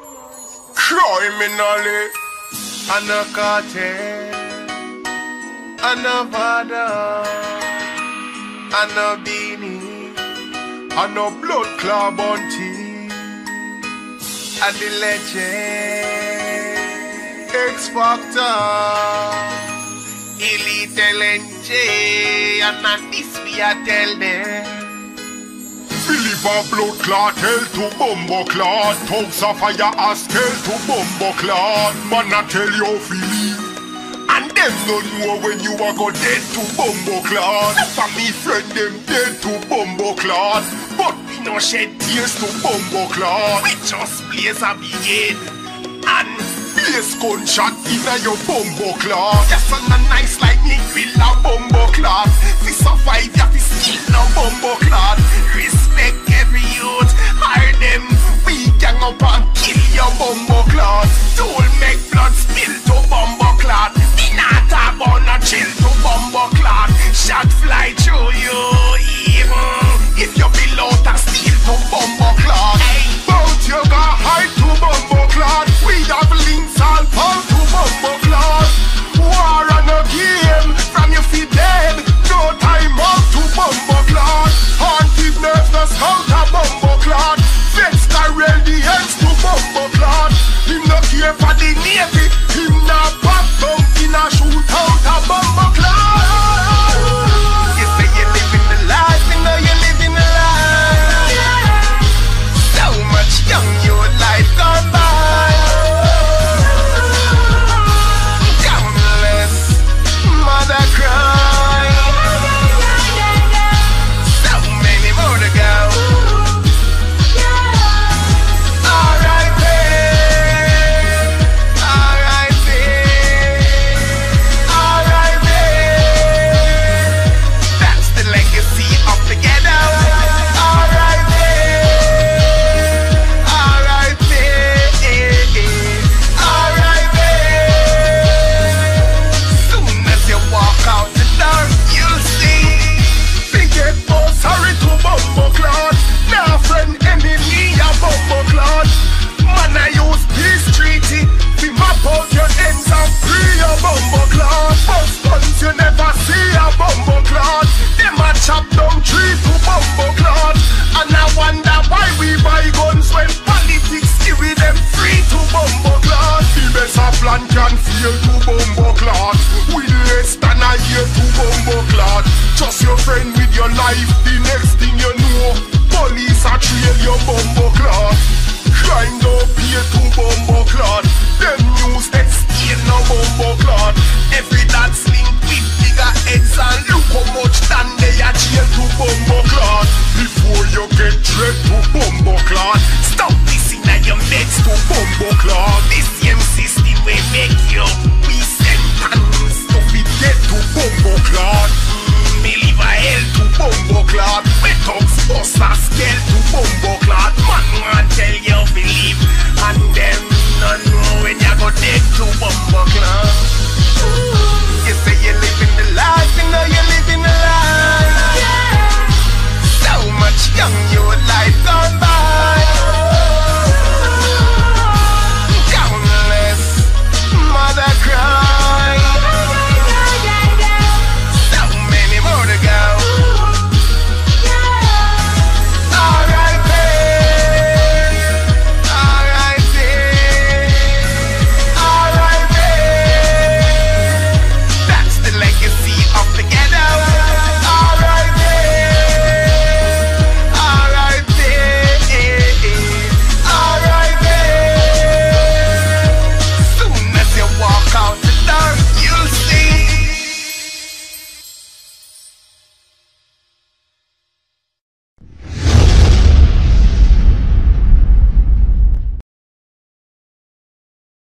criminally, and a cartel, and a vada, and a beanie, and a blood club bounty, and the legend, X Factor, Elite LNJ, and not this we a tell them. Believe a blood clot, hell to bumbo clot. Tongues of fire as hell to bumbo clot. Man I tell you feel. And them don't know when you are go dead to bumbo clot. For me friend them dead to bumbo clot. But we no shed tears to bumbo clot. We just blaze a begin. And blaze gunshot in a your bumbo clot. Just on a nice like me will a bumbo clot. We survive ya fi steal no bumbo clot. Respect every youth, hire them. We gang up and kill your bumbo clot. Don't make blood spill to bumbo clot. We not talk about no chill to bumbo clot. Shot fly through you, even if you below to steal to bumbo clot. Bout you got hide to bumbo clot. We have links all pound to bumbo clot. War on a game, from your feet dead. No time out to bumbo clot. Haunted nerves, no scout a bumbo clot. Vex Tyrell the ends to bumbo clot. Him no care for the navy. Him not back down in a shootout a bumbo clot. You say you living the life, you know you living the life. So much young your life gone by. Countless mother cry. So many more to go. R.I.P. R.I.P. R.I.P. That's the legacy of the ghetto. R.I.P. R.I.P. R.I.P. Soon as you walk out the door, you'll see. Big head oh sorry to bumbo clot. Now friend enemy a bumbo clot. Man I use peace treaty. We map out your ends and free your bumbo clot. Bust guns you never see a bumbo clot. Them a chop down tree to bumbo clot. And I wonder why we buy guns when politics give them free to bumbo clot. The best a plan can fail to bumbo clot. With less than a year to bumbo clot. Trust your friend with your life. The next thing you know, police a trail your bumbo clot. Crime